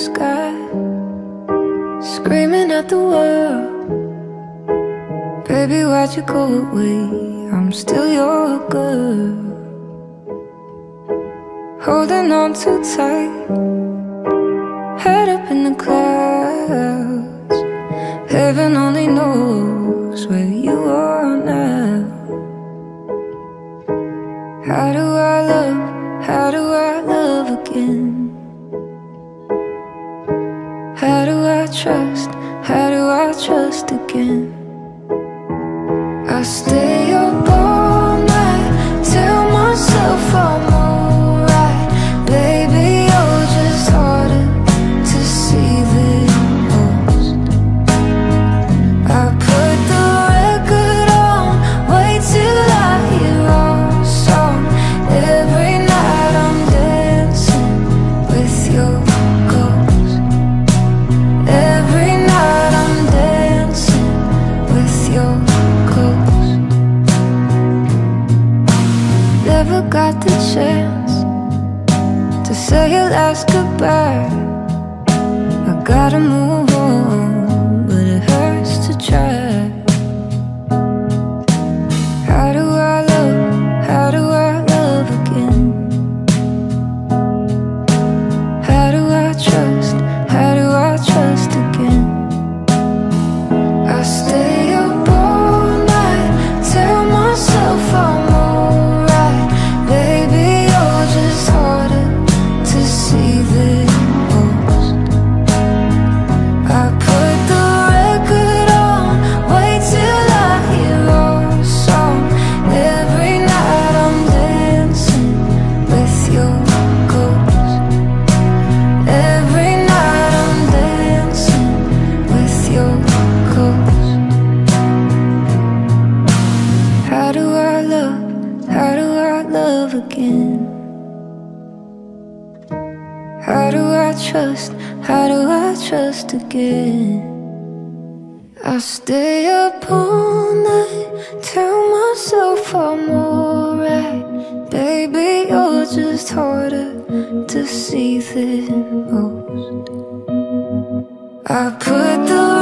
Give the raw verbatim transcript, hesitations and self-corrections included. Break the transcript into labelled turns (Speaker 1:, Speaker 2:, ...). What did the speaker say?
Speaker 1: sky, screaming at the world. Baby, why'd you go away? I'm still your girl. Holding on too tight, head up in the clouds. Heaven only knows where you are now. How do I love, how do I love again? How do I trust, how do I trust again? I stay up all night, tell myself I'm alright. Baby, you're just harder to see than most. I put the record on, wait till I hear our song. Every night I'm dancing with your ghost. Every night I'm dancing with your ghost. Never got the chance to say your last goodbye. I gotta move on, but it hurts to try. How do I love, how do I love again? How do I trust, how do I trust again? I stay up all night, tell myself I'm alright. Baby, you're just harder to see than most. I put the record on, wait till I hear our song. Every night I'm dancing with your ghost. Every night I'm dancing with your ghost. How do I love, how do I love again? How do I trust, how do I trust again? I stay up all night, tell myself I'm alright. Baby, you're just harder to see than most. I put the